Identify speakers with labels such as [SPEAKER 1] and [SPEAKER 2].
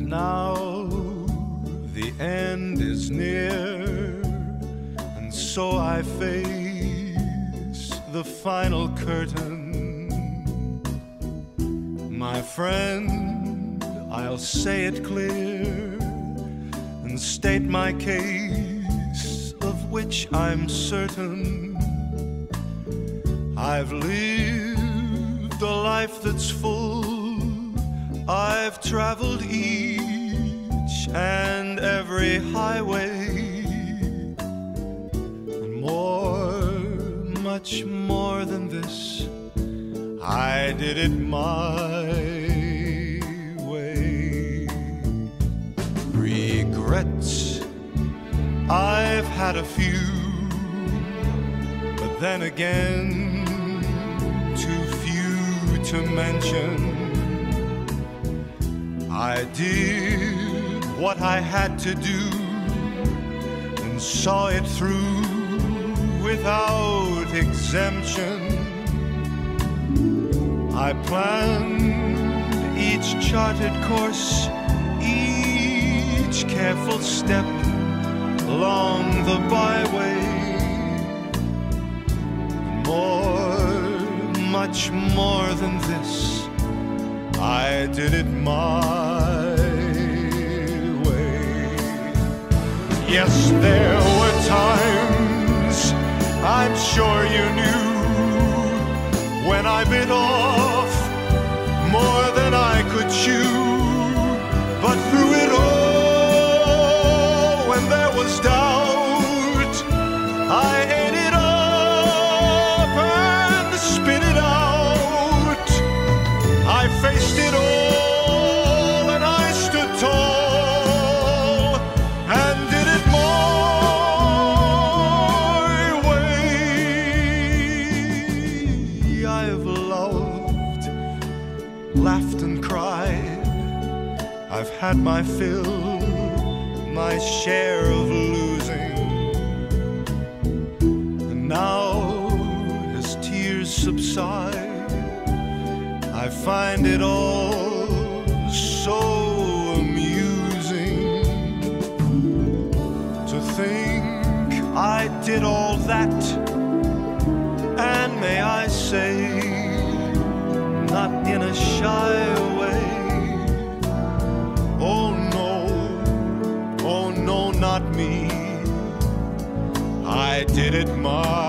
[SPEAKER 1] Now the end is near, and so I face the final curtain. My friend, I'll say it clear and state my case, of which I'm certain. I've lived a life that's full. I've traveled each and every highway, and more, much more than this, I did it my way. Regrets, I've had a few, but then again, too few to mention. I did what I had to do and saw it through without exemption. I planned each charted course, each careful step along the byway. More, much more than this, I did it my way. Yes, there were times, I'm sure you knew, when I bit off more than I could chew. But through it all, when there was doubt, I ate it up and spit it out. I faced it all and I stood tall and did it my way. I've loved, laughed and cried. I've had my fill, my share of losing. And now, as tears subside, I find it all so amusing to think I did all that, and may I say, not in a shy way. Oh no, not me. I did it my